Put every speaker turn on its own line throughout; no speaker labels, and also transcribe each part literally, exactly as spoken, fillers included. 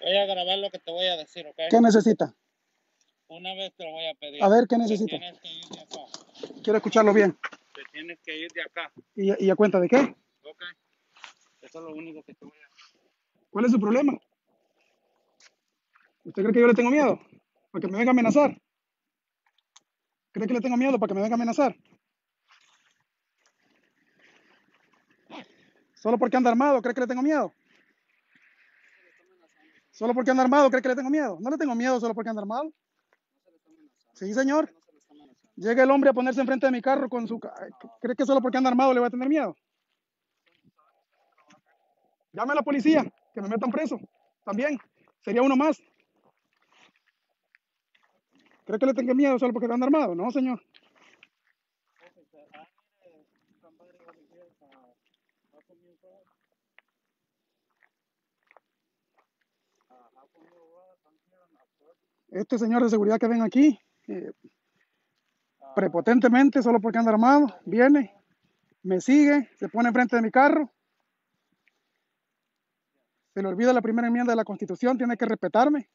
Voy a grabar lo que te voy a decir, ¿ok?
¿Qué necesita?
Una vez te lo voy a pedir.
A ver, ¿qué
Te
necesita?
tienes que ir de acá.
Quiero escucharlo bien.
Te tienes que ir de acá,
¿Y, y a cuenta de qué?
¿ok? Eso es lo único que te voy a...
¿Cuál es su problema? ¿Usted cree que yo le tengo miedo? ¿Para que me venga a amenazar? ¿Cree que le tengo miedo para que me venga a amenazar? ¿Solo porque anda armado cree que le tengo miedo? ¿Solo porque anda armado cree que le tengo miedo? No le tengo miedo solo porque anda armado. Sí, señor. Llega el hombre a ponerse enfrente de mi carro con su... ¿Cree que solo porque anda armado le voy a tener miedo? Llame a la policía, que me metan preso. También. Sería uno más. ¿Cree que le tengo miedo solo porque anda armado? No, señor. Este señor de seguridad que ven aquí, eh, prepotentemente, solo porque anda armado, viene, me sigue, se pone enfrente de mi carro. Se le olvida la primera enmienda de la Constitución, tiene que respetarme.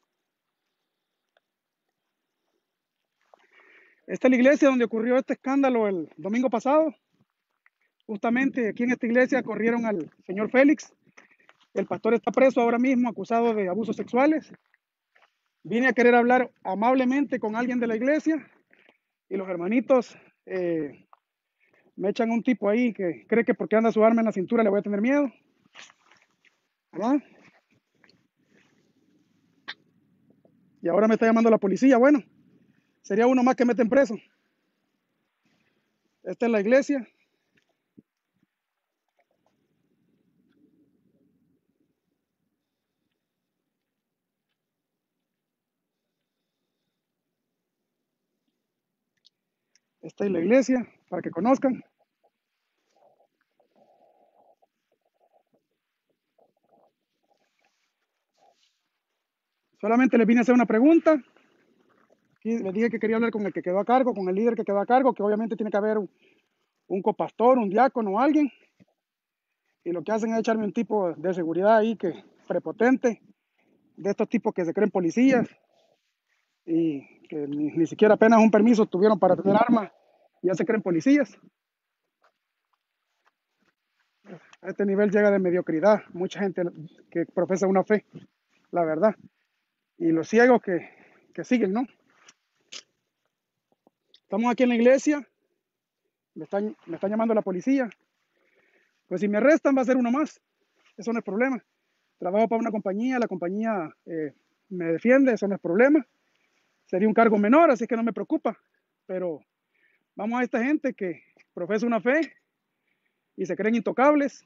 Esta es la iglesia donde ocurrió este escándalo el domingo pasado. Justamente aquí en esta iglesia corrieron al señor Félix. El pastor está preso ahora mismo, acusado de abusos sexuales. Vine a querer hablar amablemente con alguien de la iglesia y los hermanitos eh, me echan un tipo ahí que cree que porque anda su arma en la cintura le voy a tener miedo. ¿Verdad? Y ahora me está llamando la policía. Bueno, sería uno más que meten preso. Esta es la iglesia. Esta es la iglesia, para que conozcan. Solamente les vine a hacer una pregunta. Aquí les dije que quería hablar con el que quedó a cargo, con el líder que quedó a cargo, que obviamente tiene que haber un, un copastor, un diácono o alguien. Y lo que hacen es echarme un tipo de seguridad ahí que prepotente, de estos tipos que se creen policías y que ni, ni siquiera apenas un permiso tuvieron para tener armas, ya se creen policías. A este nivel llega de mediocridad mucha gente que profesa una fe, la verdad. Y los ciegos que, que siguen, ¿no? Estamos aquí en la iglesia, me están, me están llamando la policía. Pues si me arrestan va a ser uno más, eso no es problema. Trabajo para una compañía, la compañía eh, me defiende, eso no es problema. Sería un cargo menor, así que no me preocupa. Pero vamos a esta gente que profesa una fe y se creen intocables.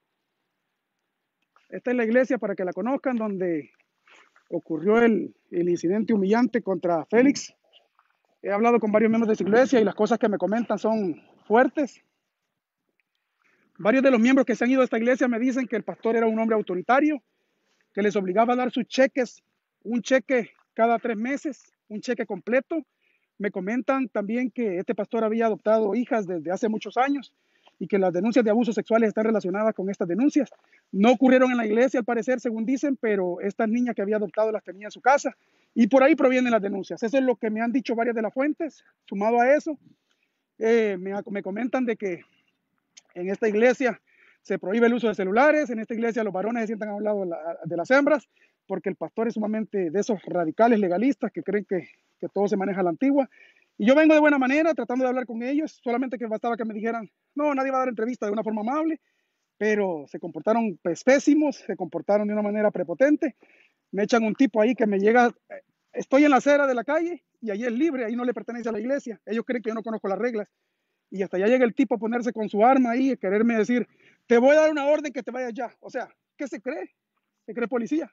Esta es la iglesia para que la conozcan, donde ocurrió el, el incidente humillante contra Félix. He hablado con varios miembros de esa iglesia y las cosas que me comentan son fuertes. Varios de los miembros que se han ido a esta iglesia me dicen que el pastor era un hombre autoritario, que les obligaba a dar sus cheques, un cheque cada tres meses, un cheque completo. Me comentan también que este pastor había adoptado hijas desde hace muchos años y que las denuncias de abusos sexuales están relacionadas con estas denuncias. No ocurrieron en la iglesia, al parecer, según dicen, pero estas niñas que había adoptado las tenía en su casa y por ahí provienen las denuncias. Eso es lo que me han dicho varias de las fuentes. Sumado a eso, eh, me, me comentan de que en esta iglesia se prohíbe el uso de celulares, en esta iglesia los varones se sientan a un lado de, la, de las hembras, porque el pastor es sumamente de esos radicales legalistas que creen que, que todo se maneja a la antigua. Y yo vengo de buena manera, tratando de hablar con ellos, solamente que bastaba que me dijeran, no, nadie va a dar entrevista de una forma amable, pero se comportaron pues, pésimos, se comportaron de una manera prepotente. Me echan un tipo ahí que me llega, estoy en la acera de la calle y ahí es libre, ahí no le pertenece a la iglesia. Ellos creen que yo no conozco las reglas. Y hasta ya llega el tipo a ponerse con su arma ahí y quererme decir, te voy a dar una orden que te vayas ya. O sea, ¿qué se cree? ¿Se cree policía?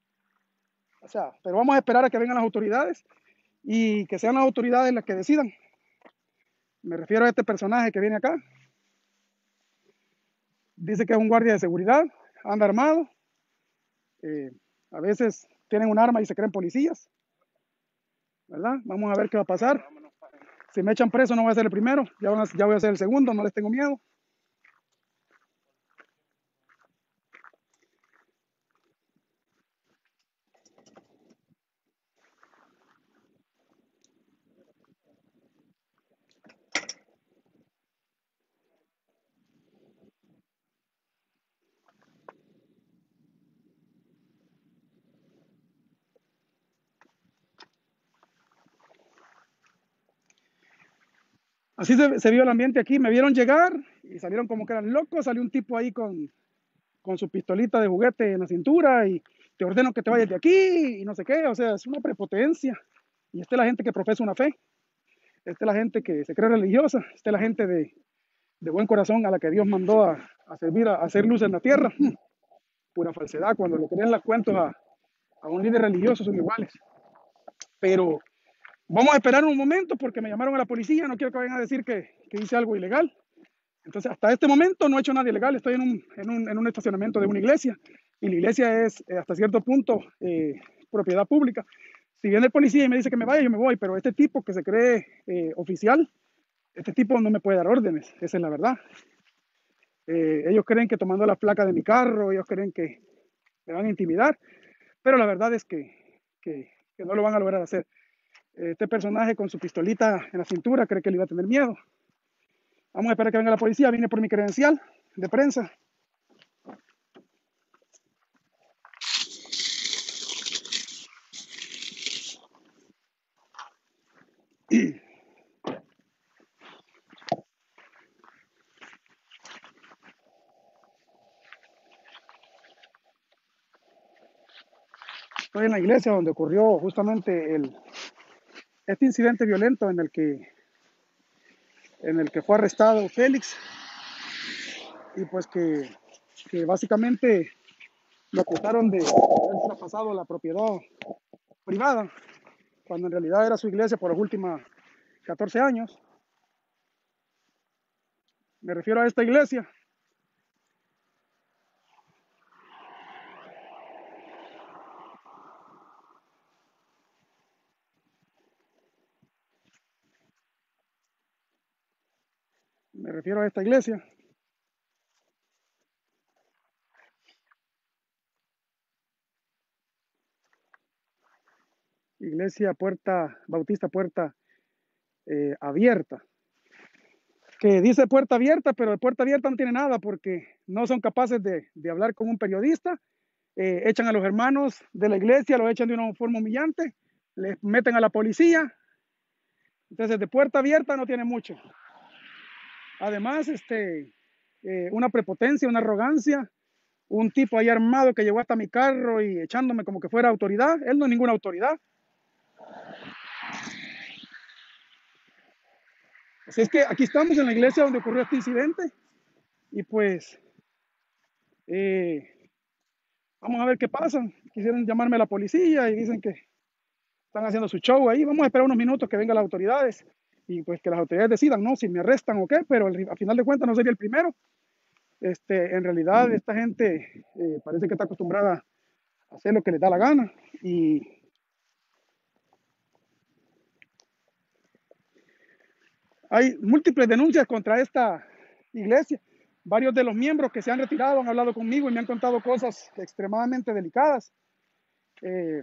O sea, pero vamos a esperar a que vengan las autoridades y que sean las autoridades las que decidan. Me refiero a este personaje que viene acá. Dice que es un guardia de seguridad, anda armado. Eh, a veces tienen un arma y se creen policías. ¿Verdad? Vamos a ver qué va a pasar. Si me echan preso no voy a ser el primero, ya, van a, ya voy a ser el segundo, no les tengo miedo. Así se, se vio el ambiente aquí. Me vieron llegar y salieron como que eran locos. Salió un tipo ahí con, con su pistolita de juguete en la cintura y te ordeno que te vayas de aquí y no sé qué. O sea, es una prepotencia. Y esta es la gente que profesa una fe. Esta es la gente que se cree religiosa. Esta es la gente de, de buen corazón a la que Dios mandó a, a servir, a, a hacer luz en la tierra. Pura falsedad. Cuando le creen las cuentos a, a un líder religioso son iguales. Pero vamos a esperar un momento porque me llamaron a la policía. No quiero que vayan a decir que, que hice algo ilegal. Entonces, hasta este momento no he hecho nada ilegal. Estoy en un, en un, en un estacionamiento de una iglesia y la iglesia es eh, hasta cierto punto eh, propiedad pública. Si viene el policía y me dice que me vaya, yo me voy, pero este tipo que se cree eh, oficial, este tipo no me puede dar órdenes, esa es la verdad. Eh, ellos creen que tomando la placa de mi carro, ellos creen que me van a intimidar, pero la verdad es que, que, que no lo van a lograr hacer. Este personaje con su pistolita en la cintura cree que le iba a tener miedo. Vamos a esperar que venga la policía. Vine por mi credencial de prensa. Estoy en la iglesia donde ocurrió justamente el, este incidente violento en el que, en el que fue arrestado Félix y pues que, que básicamente lo acusaron de haber traspasado la propiedad privada cuando en realidad era su iglesia por los últimos catorce años. Me refiero a esta iglesia. Me refiero a esta iglesia. Iglesia Puerta Bautista Puerta eh, Abierta. Que dice puerta abierta, pero de puerta abierta no tiene nada porque no son capaces de, de hablar con un periodista. Eh, echan a los hermanos de la iglesia, los echan de una forma humillante, les meten a la policía. Entonces, de puerta abierta no tiene mucho. Además, este, eh, una prepotencia, una arrogancia, un tipo ahí armado que llegó hasta mi carro y echándome como que fuera autoridad. Él no es ninguna autoridad. Así es que aquí estamos en la iglesia donde ocurrió este incidente y pues eh, vamos a ver qué pasa. Quisieron llamarme a la policía y dicen que están haciendo su show ahí. Vamos a esperar unos minutos que vengan las autoridades y pues que las autoridades decidan, ¿no? Si me arrestan o qué, pero al final de cuentas no sería el primero. Este, en realidad esta gente eh, parece que está acostumbrada a hacer lo que les da la gana y hay múltiples denuncias contra esta iglesia. Varios de los miembros que se han retirado han hablado conmigo y me han contado cosas extremadamente delicadas, eh,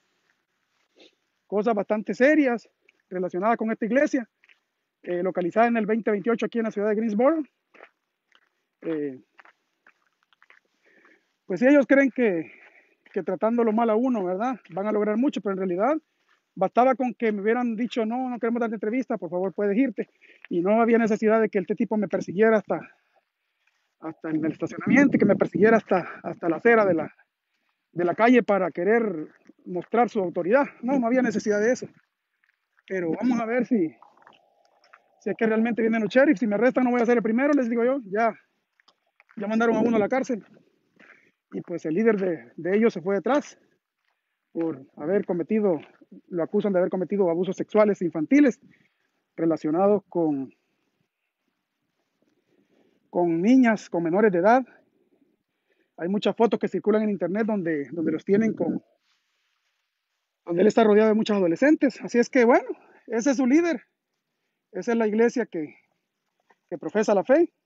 cosas bastante serias relacionadas con esta iglesia, eh, localizada en el veinte veintiocho aquí en la ciudad de Greensboro. Eh, pues si ellos creen que, que tratándolo mal a uno, ¿verdad? Van a lograr mucho, pero en realidad bastaba con que me hubieran dicho, no, no queremos darte entrevista, por favor puedes irte. Y no había necesidad de que este tipo me persiguiera hasta, hasta en el estacionamiento, que me persiguiera hasta, hasta la acera de la, de la calle para querer mostrar su autoridad. No, no había necesidad de eso. Pero vamos a ver si, si es que realmente vienen los sheriffs. Si me arrestan no voy a ser el primero, les digo yo. Ya, ya mandaron a uno a la cárcel. Y pues el líder de, de ellos se fue detrás por haber cometido, lo acusan de haber cometido abusos sexuales infantiles relacionados con, con niñas, con menores de edad. Hay muchas fotos que circulan en internet donde, donde los tienen con, donde él está rodeado de muchos adolescentes. Así es que bueno, ese es su líder. Esa es la iglesia que, que profesa la fe.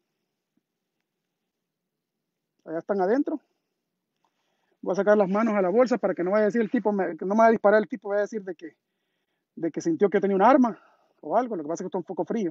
Allá están adentro. Voy a sacar las manos a la bolsa para que no vaya a decir el tipo, que no me vaya a disparar el tipo, vaya a decir de que, de que sintió que tenía un arma o algo. Lo que pasa es que está un poco frío.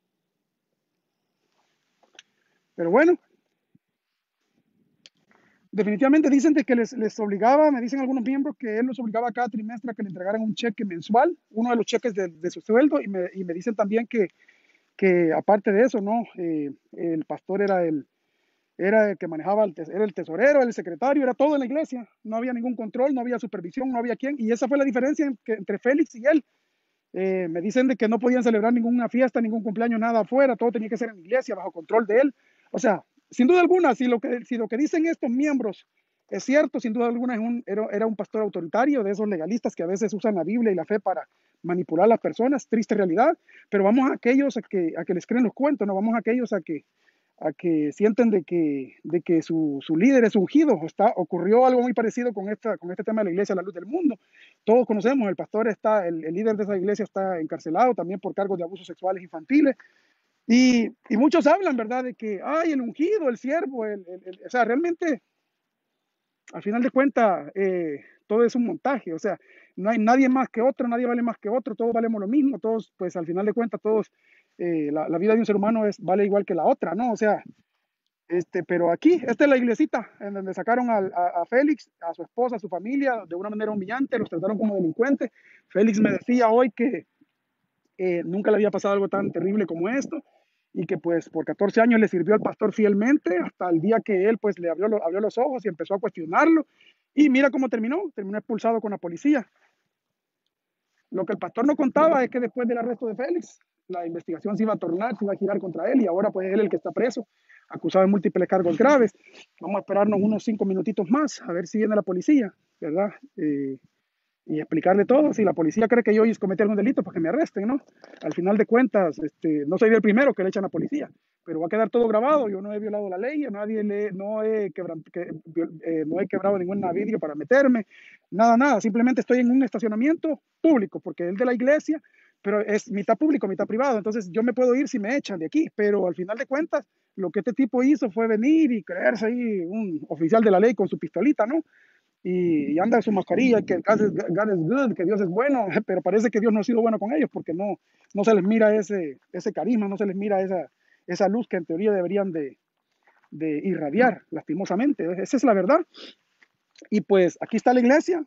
Pero bueno, definitivamente dicen de que les, les obligaba, me dicen algunos miembros que él los obligaba cada trimestre a que le entregaran un cheque mensual, uno de los cheques de, de su sueldo, y me, y me dicen también que, que aparte de eso, ¿no? Eh, el pastor era el, era el que manejaba, el, era el tesorero, el secretario, era todo en la iglesia, no había ningún control, no había supervisión, no había quién, y esa fue la diferencia entre, entre Félix y él. Eh, me dicen de que no podían celebrar ninguna fiesta, ningún cumpleaños, nada afuera, todo tenía que ser en la iglesia, bajo control de él. O sea, sin duda alguna, si lo que, si lo que dicen estos miembros es cierto, sin duda alguna es un, era, era un pastor autoritario, de esos legalistas que a veces usan la Biblia y la fe para manipular a las personas, triste realidad, pero vamos a aquellos a que, a que les creen los cuentos, no vamos a aquellos a que, a que sienten de que, de que su, su líder es ungido. Está, ocurrió algo muy parecido con, esta, con este tema de la iglesia, la luz del mundo. Todos conocemos, el pastor está, el, el líder de esa iglesia está encarcelado también por cargos de abusos sexuales infantiles. Y, y muchos hablan, ¿verdad?, de que, ay, el ungido, el siervo, el, el, el, o sea, realmente, al final de cuentas, eh, todo es un montaje. O sea, no hay nadie más que otro, nadie vale más que otro, todos valemos lo mismo, todos, pues al final de cuentas, todos, eh, la, la vida de un ser humano es, vale igual que la otra, ¿no? O sea, este, pero aquí, esta es la iglesita en donde sacaron a, a, a Félix, a su esposa, a su familia, de una manera humillante, los trataron como delincuentes. Félix me decía hoy que eh, nunca le había pasado algo tan terrible como esto, y que pues por catorce años le sirvió al pastor fielmente hasta el día que él pues le abrió, lo, abrió los ojos y empezó a cuestionarlo, y mira cómo terminó, terminó expulsado con la policía. Lo que el pastor no contaba es que después del arresto de Félix, la investigación se iba a tornar, se iba a girar contra él, y ahora pues él es el que está preso, acusado de múltiples cargos graves. Vamos a esperarnos unos cinco minutitos más, a ver si viene la policía, ¿verdad? Eh, y explicarle todo. Si la policía cree que yo cometí algún delito, pues que me arresten, ¿no? Al final de cuentas, este, no soy el primero que le echan a la policía, pero va a quedar todo grabado. Yo no he violado la ley, nadie le, no, he quebrado, que, eh, no he quebrado ningún vidrio para meterme, nada, nada. Simplemente estoy en un estacionamiento público, porque es de la iglesia, pero es mitad público, mitad privado. Entonces yo me puedo ir si me echan de aquí, pero al final de cuentas, lo que este tipo hizo fue venir y creerse ahí un oficial de la ley con su pistolita, ¿no? Y, y anda en su mascarilla, que God is, God is good, que Dios es bueno, pero parece que Dios no ha sido bueno con ellos, porque no, no se les mira ese, ese carisma, no se les mira esa, esa luz que en teoría deberían de, de irradiar, lastimosamente. Esa es la verdad. Y pues aquí está la iglesia.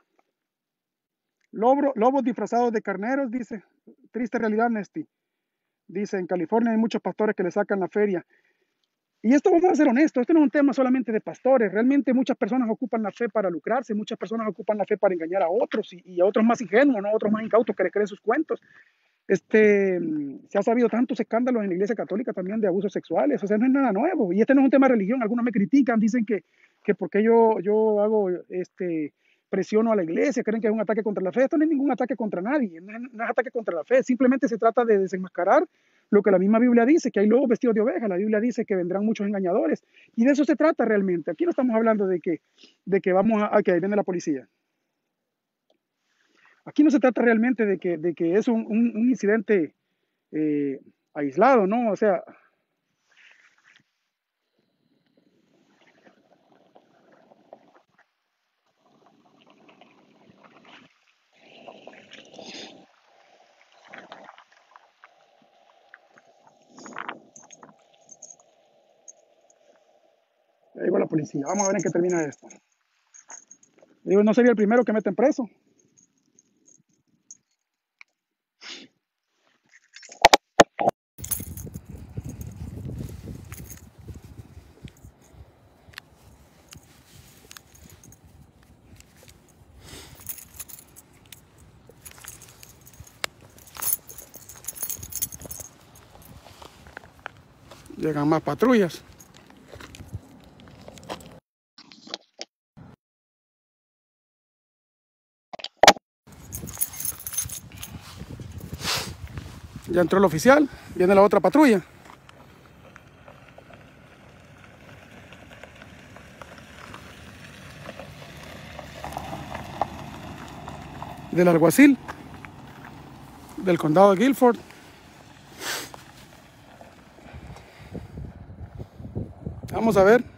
Lobo, lobos disfrazados de carneros, dice. Triste realidad, Nesty. Dice, en California hay muchos pastores que le sacan la feria. Y esto, vamos a ser honestos, esto no es un tema solamente de pastores. Realmente muchas personas ocupan la fe para lucrarse, muchas personas ocupan la fe para engañar a otros, y, y a otros más ingenuos, ¿no? Otros más incautos que le creen sus cuentos. Este, se ha sabido tantos escándalos en la iglesia católica también de abusos sexuales. O sea, no es nada nuevo. Y este no es un tema de religión. Algunos me critican, dicen que, que porque yo, yo hago, este, presiono a la iglesia, creen que es un ataque contra la fe. Esto no es ningún ataque contra nadie, no es, no es ataque contra la fe. Simplemente se trata de desenmascarar lo que la misma Biblia dice, que hay lobos vestidos de oveja. La Biblia dice que vendrán muchos engañadores, y de eso se trata realmente. Aquí no estamos hablando de que, de que vamos a, a que viene la policía. Aquí no se trata realmente de que, de que es un, un, un incidente eh, aislado, ¿no? O sea, ahí va la policía. Vamos a ver en qué termina esto. Digo, no sería el primero que meten preso. Llegan más patrullas. Ya entró el oficial, viene la otra patrulla. Del alguacil del condado de Guilford. Vamos a ver.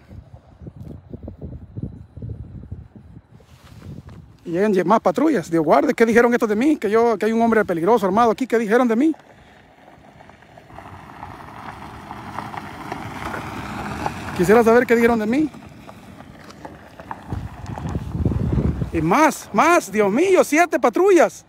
Y llegan más patrullas. Digo, guarde, ¿qué dijeron estos de mí? Que yo, que hay un hombre peligroso armado aquí. ¿Qué dijeron de mí? Quisiera saber qué dijeron de mí. Y más, más, Dios mío, siete patrullas.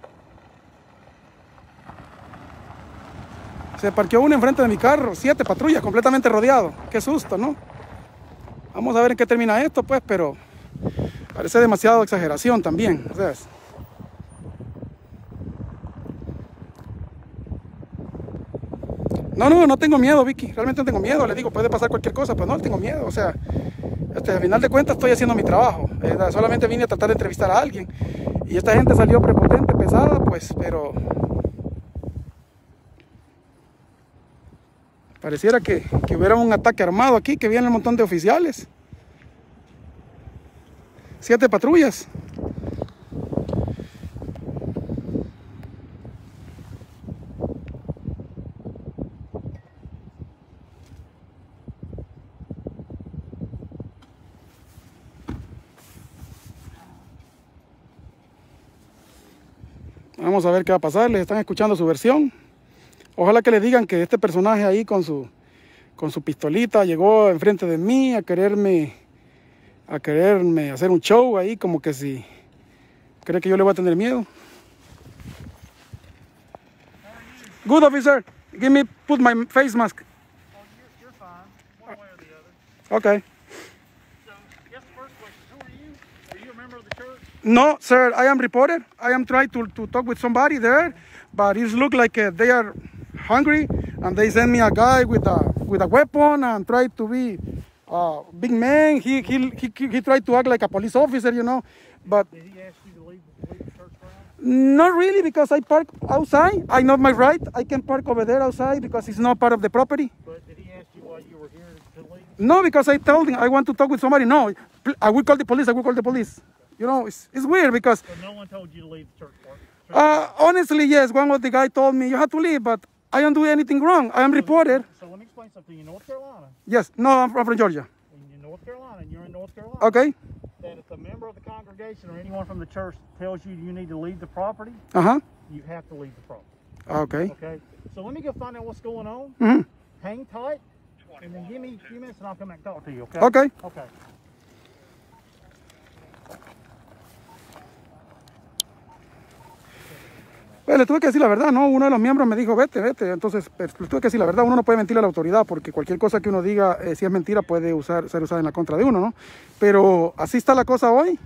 Se parqueó una enfrente de mi carro, siete patrullas, completamente rodeado. Qué susto, ¿no? Vamos a ver en qué termina esto, pues, pero parece demasiado exageración también, ¿sabes? No, no, no tengo miedo, Vicky. Realmente no tengo miedo. Le digo, puede pasar cualquier cosa, pero no tengo miedo. O sea, este, al final de cuentas estoy haciendo mi trabajo. Eh, solamente vine a tratar de entrevistar a alguien. Y esta gente salió prepotente, pesada, pues, pero... pareciera que, que hubiera un ataque armado aquí, que vienen un montón de oficiales. Siete patrullas. Vamos a ver qué va a pasar. Les están escuchando su versión. Ojalá que le digan que este personaje ahí con su, con su pistolita llegó enfrente de mí a quererme, a quererme hacer un show ahí, como que si cree que yo le voy a tener miedo. Good officer, give me, put my face mask.
Oh, you're, you're fine, one way or the other.
Okay.
So, guess the first question, who are you? Are you a member of the church?
No, sir, I am reported. I am trying to, to talk with somebody there, but it looks like uh, they are hungry, and they send me a guy with a with a weapon and try to be a big man. He he he he tried to act like a police officer, you know, but
Did he ask you to leave, leave the church grounds?
not really, because I park outside. I know my right. I can park over there outside because it's not part of the property.
But did he ask you why you were here to leave?
No, because I told him I want to talk with somebody. No, I will call the police. I will call the police. You know, it's it's weird because.
So no one told you to leave the church park? Church
Uh, honestly, yes. One of the guy told me you have to leave, but I don't do anything wrong. I am reported.
So let me explain something. In North Carolina,
Yes. No, I'm from from Georgia.
in North Carolina, and you're in North Carolina,
Okay.
that if a member of the congregation or anyone from the church tells you you need to leave the property,
Uh huh.
you have to leave the property.
Okay.
Okay? So let me go find out what's going on.
Mm-hmm.
Hang tight, and then give me a few minutes and I'll come back and talk to you, okay?
Okay.
Okay.
Pues le tuve que decir la verdad, ¿no? Uno de los miembros me dijo, vete, vete. Entonces, pues, le tuve que decir la verdad. Uno no puede mentir a la autoridad porque cualquier cosa que uno diga, eh, si es mentira, puede usar, ser usada en la contra de uno, ¿no? Pero así está la cosa hoy.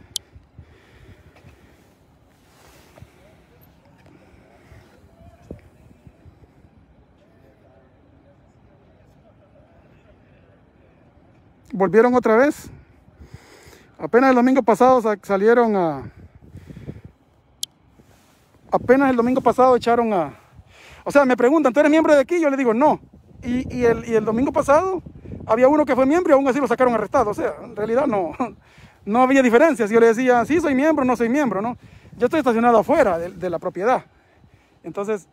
Volvieron otra vez. Apenas el domingo pasado sa- salieron a... Apenas el domingo pasado echaron a... O sea, me preguntan, ¿tú eres miembro de aquí? Yo le digo, no. Y, y, el, y el domingo pasado había uno que fue miembro y aún así lo sacaron arrestado. O sea, en realidad no, no había diferencias. Yo le decía, sí, soy miembro, no soy miembro, ¿no? Yo estoy estacionado afuera de, de la propiedad. Entonces...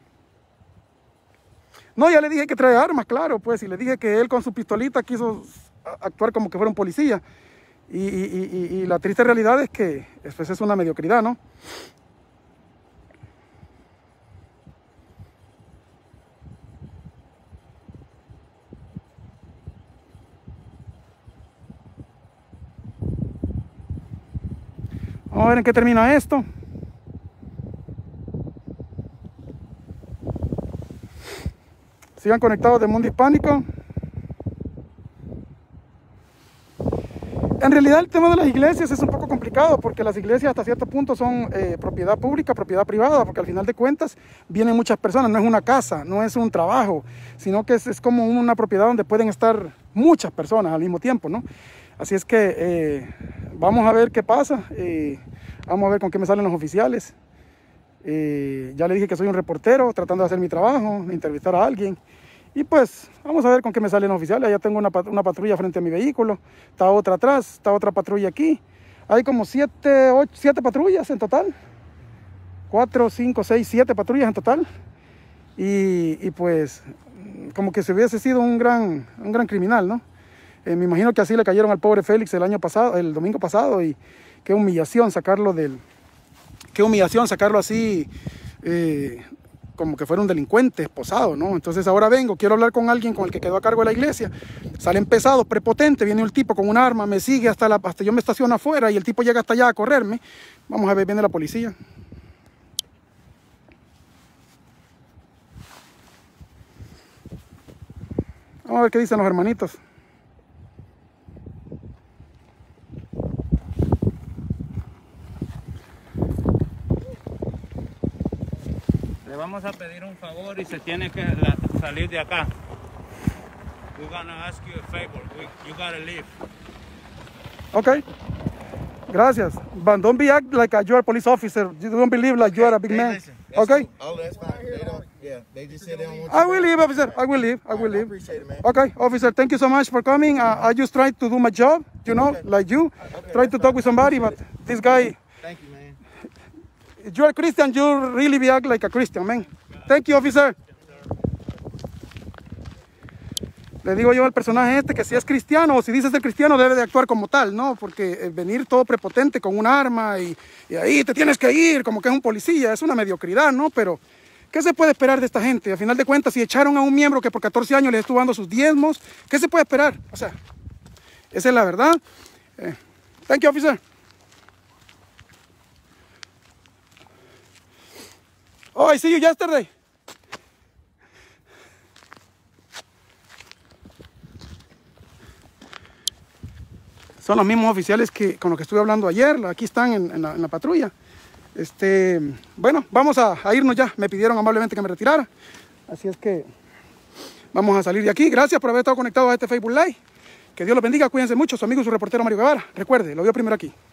No, ya le dije que trae armas, claro, pues. Y le dije que él con su pistolita quiso actuar como que fuera un policía. Y, y, y, y la triste realidad es que pues, es una mediocridad, ¿no? Vamos a ver en qué termina esto. Sigan conectados de Mundo Hispánico. En realidad el tema de las iglesias es un poco complicado porque las iglesias hasta cierto punto son eh, propiedad pública, propiedad privada, porque al final de cuentas vienen muchas personas, no es una casa, no es un trabajo, sino que es, es como una propiedad donde pueden estar muchas personas al mismo tiempo, ¿no? Así es que eh, vamos a ver qué pasa, eh, vamos a ver con qué me salen los oficiales. Eh, ya le dije que soy un reportero tratando de hacer mi trabajo, de entrevistar a alguien. Y pues vamos a ver con qué me salen los oficiales. Ya tengo una, una patrulla frente a mi vehículo, está otra atrás, está otra patrulla aquí. Hay como siete, ocho, siete patrullas en total. Cuatro, cinco, seis, siete patrullas en total. Y, y pues como que si hubiese sido un gran, un gran criminal, ¿no? Eh, me imagino que así le cayeron al pobre Félix el año pasado, el domingo pasado, y qué humillación sacarlo del... Qué humillación sacarlo así... Eh, como que fuera un delincuente esposado, ¿no? Entonces ahora vengo, quiero hablar con alguien con el que quedó a cargo de la iglesia. Salen pesados, prepotente, viene un tipo con un arma, me sigue hasta, la, hasta yo me estaciono afuera y el tipo llega hasta allá a correrme. Vamos a ver, viene la policía. Vamos a ver qué dicen los hermanitos.
Le vamos a pedir un favor y se tiene que la, salir de acá. We're gonna ask you a favor. We, you gotta leave.
Okay. Gracias. But don't be act like you're a police officer. You don't believe like you are a big
Hey,
man.
listen, that's
Okay.
cool. Oh, that's fine. They don't, yeah, they just said they don't want you
I
to
will
go.
leave, officer. I will leave. I will
All right, I
leave.
appreciate it, man.
Okay, officer. Thank you so much for coming. Uh, I just tried to do my job, you know,
Okay.
like you.
Okay,
Try to
that's
talk
fine.
with somebody, but
Appreciate
this guy,
Thank you, man.
if you're a Christian, you really be act like a Christian, man. Thank you, officer. Le digo yo al personaje este que si es cristiano o si dice ser cristiano debe de actuar como tal, ¿no? Porque eh, venir todo prepotente con un arma y, y ahí te tienes que ir como que es un policía, es una mediocridad, ¿no? Pero, ¿qué se puede esperar de esta gente? A final de cuentas, si echaron a un miembro que por catorce años les estuvo dando sus diezmos, ¿qué se puede esperar? O sea, esa es la verdad. Eh, thank you, officer. Oh, I see you yesterday. Son los mismos oficiales que, con los que estuve hablando ayer. Aquí están en, en, la, en la patrulla. Este, bueno, vamos a, a irnos ya. Me pidieron amablemente que me retirara. Así es que vamos a salir de aquí. Gracias por haber estado conectado a este Facebook Live. Que Dios los bendiga. Cuídense mucho. Su amigo y su reportero Mario Guevara. Recuerde, lo veo primero aquí.